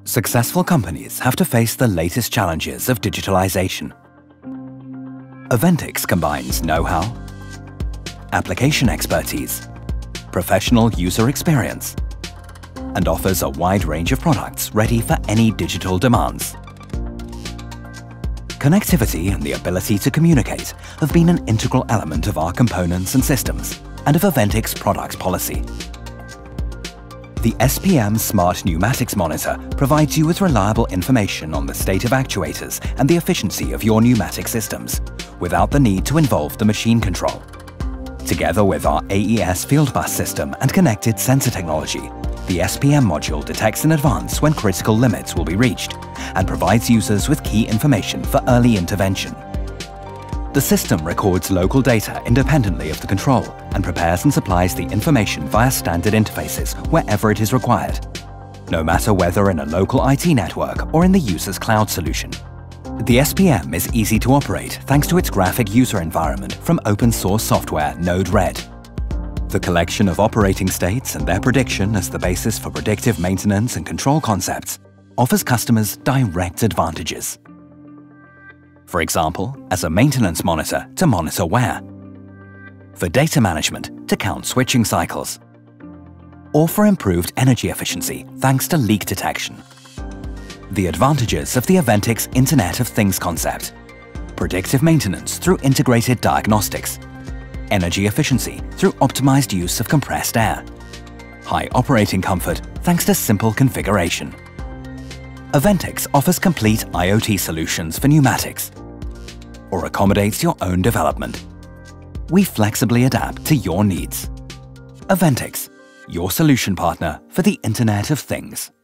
Successful companies have to face the latest challenges of digitalization. Aventics combines know-how, application expertise, professional user experience, and offers a wide range of products ready for any digital demands. Connectivity and the ability to communicate have been an integral element of our components and systems and of Aventics' product policy. The SPM Smart Pneumatics Monitor provides you with reliable information on the state of actuators and the efficiency of your pneumatic systems, without the need to involve the machine control. Together with our AES field bus system and connected sensor technology, the SPM module detects in advance when critical limits will be reached and provides users with key information for early intervention. The system records local data independently of the control and prepares and supplies the information via standard interfaces wherever it is required, no matter whether in a local IT network or in the user's cloud solution. The SPM is easy to operate thanks to its graphic user environment from open-source software Node-RED. The collection of operating states and their prediction as the basis for predictive maintenance and control concepts offers customers direct advantages. For example, as a maintenance monitor to monitor wear, for data management to count switching cycles, or for improved energy efficiency thanks to leak detection. The advantages of the Aventics Internet of Things concept: predictive maintenance through integrated diagnostics, energy efficiency through optimized use of compressed air, high operating comfort thanks to simple configuration. Aventics offers complete IoT solutions for pneumatics or accommodates your own development. We flexibly adapt to your needs. Aventics, your solution partner for the Internet of Things.